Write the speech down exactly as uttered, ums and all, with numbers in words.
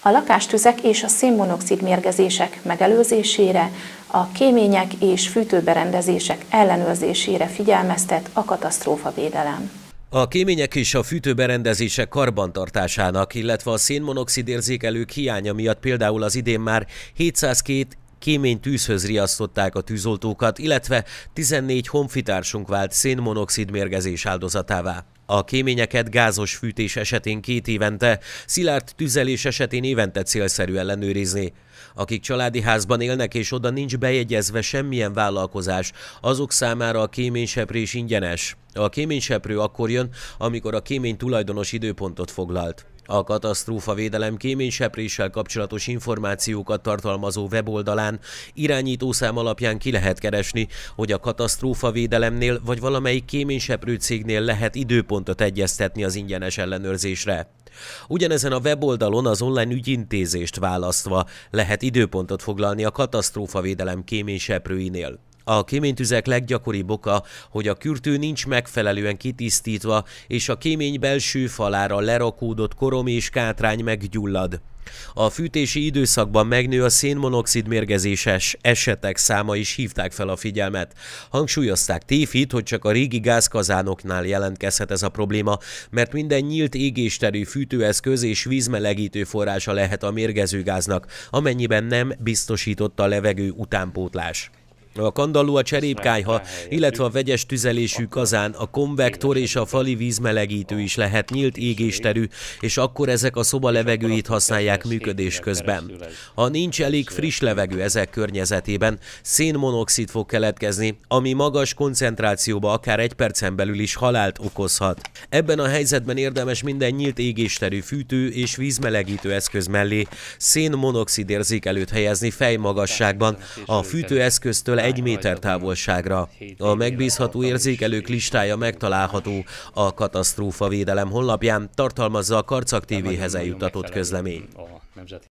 A lakástüzek és a szénmonoxid mérgezések megelőzésére, a kémények és fűtőberendezések ellenőrzésére figyelmeztet a katasztrófavédelem. A kémények és a fűtőberendezések karbantartásának, illetve a szénmonoxid érzékelők hiánya miatt például az idén már hétszázkettő kémény tűzhöz riasztották a tűzoltókat, illetve tizennégy honfitársunk vált szénmonoxid mérgezés áldozatává. A kéményeket gázos fűtés esetén két évente, szilárd tüzelés esetén évente célszerű ellenőrizni. Akik családi házban élnek és oda nincs bejegyezve semmilyen vállalkozás, azok számára a kéményseprés ingyenes. A kéményseprő akkor jön, amikor a kémény tulajdonos időpontot foglalt. A katasztrófavédelem kéménysepréssel kapcsolatos információkat tartalmazó weboldalán irányítószám alapján ki lehet keresni, hogy a katasztrófavédelemnél vagy valamelyik kéményseprő cégnél lehet időpontot egyeztetni az ingyenes ellenőrzésre. Ugyanezen a weboldalon az online ügyintézést választva lehet időpontot foglalni a katasztrófavédelem kéményseprőinél. A kéménytüzek leggyakoribb oka, hogy a kürtő nincs megfelelően kitisztítva, és a kémény belső falára lerakódott korom és kátrány meggyullad. A fűtési időszakban megnő a szénmonoxid mérgezéses esetek száma is, hívták fel a figyelmet. Hangsúlyozták, tévhit, hogy csak a régi gázkazánoknál jelentkezhet ez a probléma, mert minden nyílt égésterű fűtőeszköz és vízmelegítő forrása lehet a mérgező gáznak, amennyiben nem biztosított a levegő utánpótlás. A kandalló, a cserépkályha, illetve a vegyes tüzelésű kazán, a konvektor és a fali vízmelegítő is lehet nyílt égésterű, és akkor ezek a szoba levegőjét használják működés közben. Ha nincs elég friss levegő ezek környezetében, szénmonoxid fog keletkezni, ami magas koncentrációba akár egy percen belül is halált okozhat. Ebben a helyzetben érdemes minden nyílt égésterű fűtő és vízmelegítő eszköz mellé szénmonoxid érzékelőt helyezni fejmagasságban, a fűtőeszköztől egy méter távolságra. A megbízható érzékelők listája megtalálható a katasztrófavédelem honlapján, tartalmazza a Karcag té véhez eljuttatott közlemény.